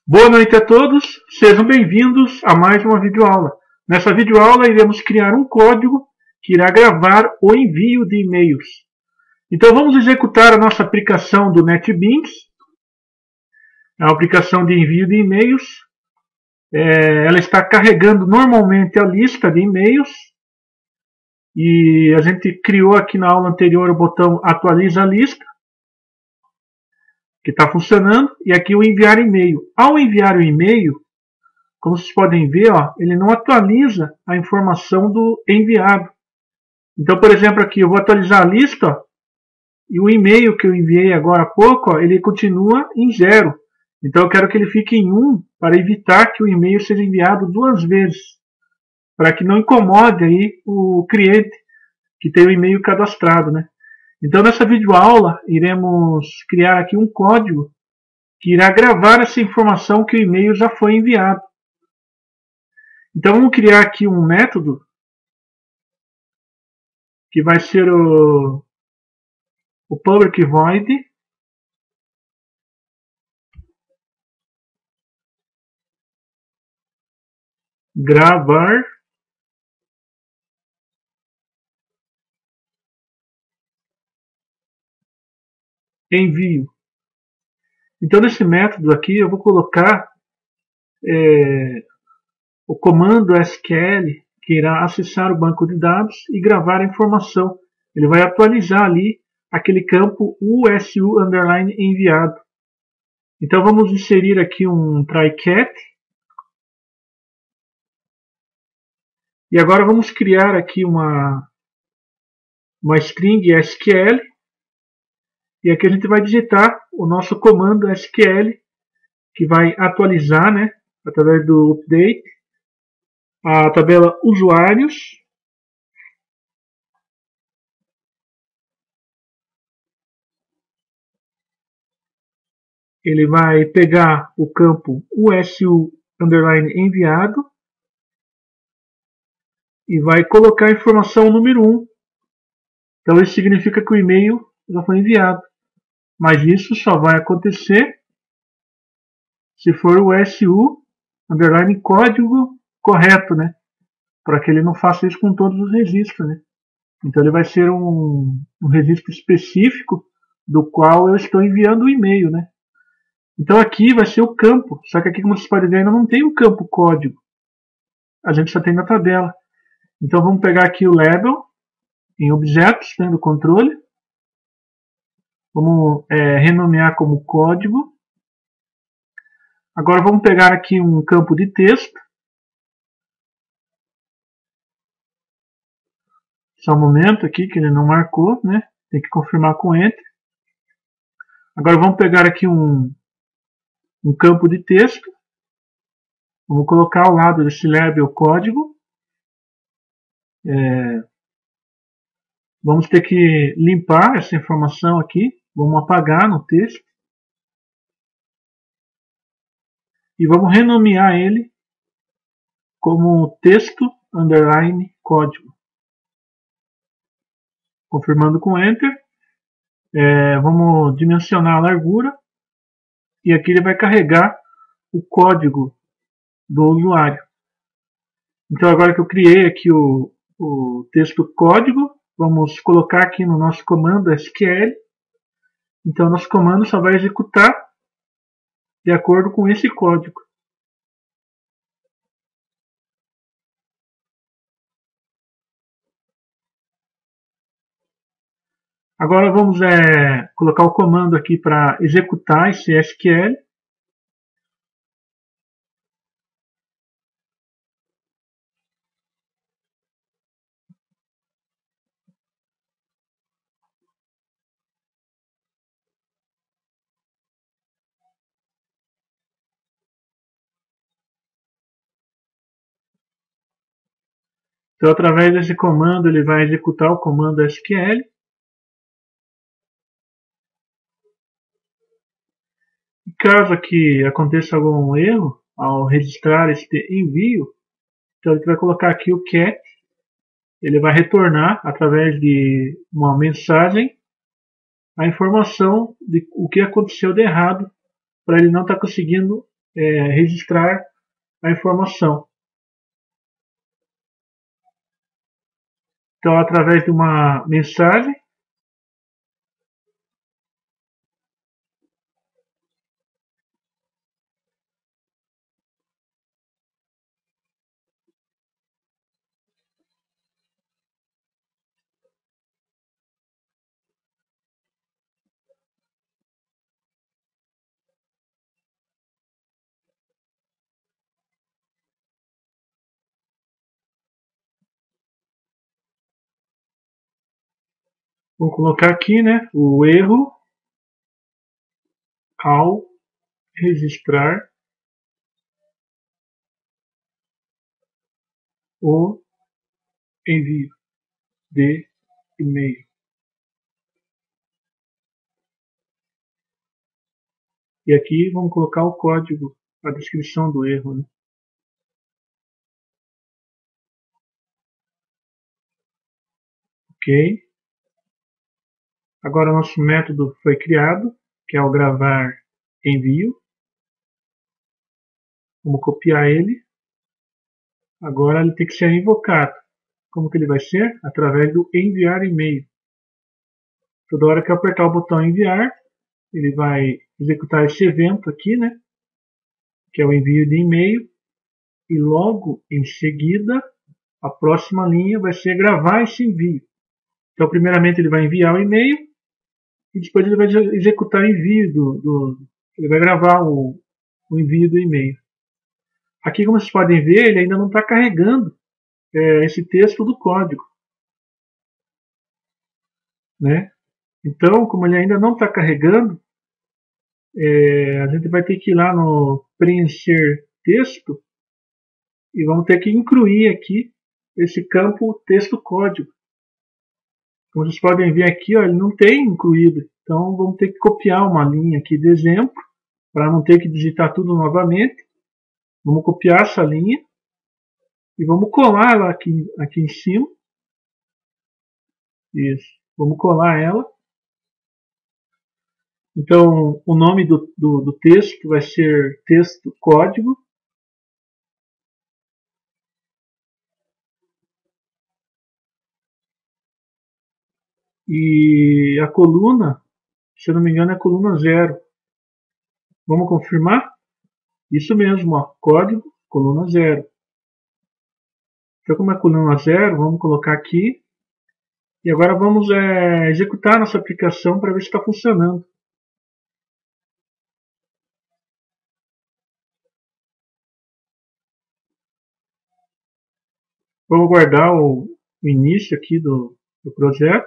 Boa noite a todos, sejam bem-vindos a mais uma videoaula. Nessa videoaula iremos criar um código que irá gravar o envio de e-mails. Então vamos executar a nossa aplicação do NetBeans, a aplicação de envio de e-mails. Ela está carregando normalmente a lista de e-mails e a gente criou aqui na aula anterior o botão atualiza a lista, que está funcionando, e aqui o enviar e-mail. Ao enviar o e-mail, como vocês podem ver, ele não atualiza a informação do enviado. Então, por exemplo, aqui eu vou atualizar a lista, e o e-mail que eu enviei agora há pouco, ele continua em 0. Então eu quero que ele fique em 1 para evitar que o e-mail seja enviado 2 vezes, para que não incomode aí o cliente que tem o e-mail cadastrado, né? Então nessa videoaula iremos criar aqui um código que irá gravar essa informação que o e-mail já foi enviado. Então vamos criar aqui um método que vai ser o public void gravar envio. Então nesse método aqui eu vou colocar o comando SQL que irá acessar o banco de dados e gravar a informação. Ele vai atualizar ali aquele campo USU underline enviado. Então vamos inserir aqui um try-cat. E agora vamos criar aqui uma string SQL. E aqui a gente vai digitar o nosso comando SQL, que vai atualizar, né, através do update, a tabela usuários. Ele vai pegar o campo USU underline enviado e vai colocar a informação número 1. Então isso significa que o e-mail já foi enviado. Mas isso só vai acontecer se for o USU underline código correto, né? Para que ele não faça isso com todos os registros, né? Então ele vai ser um registro específico do qual eu estou enviando o e-mail, né? Então aqui vai ser o campo, só que aqui, como vocês podem ver, ainda não tem o campo código. A gente só tem na tabela. Então vamos pegar aqui o label em objetos, né, do controle. Vamos renomear como código. Agora vamos pegar aqui um campo de texto. Só um momento aqui que ele não marcou, né? Tem que confirmar com Enter. Agora vamos pegar aqui um campo de texto. Vamos colocar ao lado desse label código. Vamos ter que limpar essa informação aqui. Vamos apagar no texto. E vamos renomear ele como texto underline código. Confirmando com Enter. Vamos dimensionar a largura. E aqui ele vai carregar o código do usuário. Então agora que eu criei aqui o texto código, vamos colocar aqui no nosso comando SQL. Então nosso comando só vai executar de acordo com esse código. Agora vamos colocar o comando aqui para executar esse SQL. Então, através desse comando, ele vai executar o comando SQL. Caso aqui aconteça algum erro ao registrar este envio, então ele vai colocar aqui o cat. Ele vai retornar através de uma mensagem a informação de o que aconteceu de errado, para ele não estar conseguindo registrar a informação. Então, através de uma mensagem, vou colocar aqui, né, o erro ao registrar o envio de e-mail. E aqui vamos colocar o código, a descrição do erro, né? Ok. Agora nosso método foi criado, que é o gravar envio. Vamos copiar ele. Agora ele tem que ser invocado. Como que ele vai ser? Através do enviar e-mail. Toda hora que eu apertar o botão enviar, ele vai executar esse evento aqui, né? Que é o envio de e-mail. E logo em seguida, a próxima linha vai ser gravar esse envio. Então, primeiramente ele vai enviar o e-mail e depois ele vai executar o envio ele vai gravar o envio do e-mail. Aqui, como vocês podem ver, ele ainda não está carregando esse texto do código, né? Então, como ele ainda não está carregando, a gente vai ter que ir lá no preencher texto e vamos ter que incluir aqui esse campo texto código. Como vocês podem ver aqui, ó, ele não tem incluído. Então vamos ter que copiar uma linha aqui de exemplo, para não ter que digitar tudo novamente. Vamos copiar essa linha e vamos colar ela aqui em cima. Isso. Vamos colar ela. Então o nome do texto vai ser texto código. E a coluna, se eu não me engano, é a coluna 0. Vamos confirmar? Isso mesmo, ó, código, coluna 0. Então, como é coluna 0, vamos colocar aqui. E agora vamos executar nossa aplicação para ver se está funcionando. Vamos guardar o início aqui do projeto.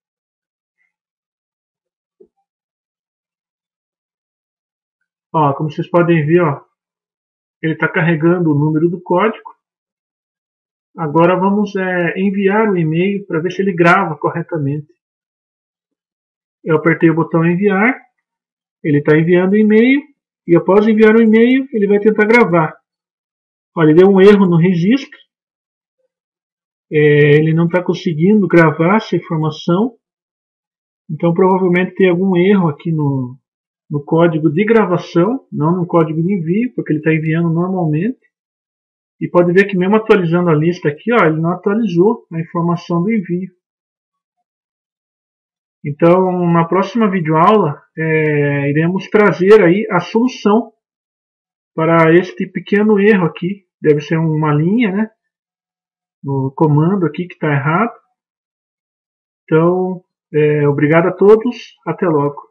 Ó, como vocês podem ver, ó, ele está carregando o número do código. Agora vamos enviar o e-mail para ver se ele grava corretamente. Eu apertei o botão enviar, ele está enviando o e-mail, e após enviar o e-mail, ele vai tentar gravar. Olha, ele deu um erro no registro, ele não está conseguindo gravar essa informação, então provavelmente tem algum erro aqui no código de gravação, não no código de envio, porque ele está enviando normalmente. E pode ver que mesmo atualizando a lista aqui, ó, ele não atualizou a informação do envio. Então, na próxima videoaula, iremos trazer aí a solução para este pequeno erro aqui. Deve ser uma linha, né, no comando aqui que está errado. Então, obrigado a todos. Até logo.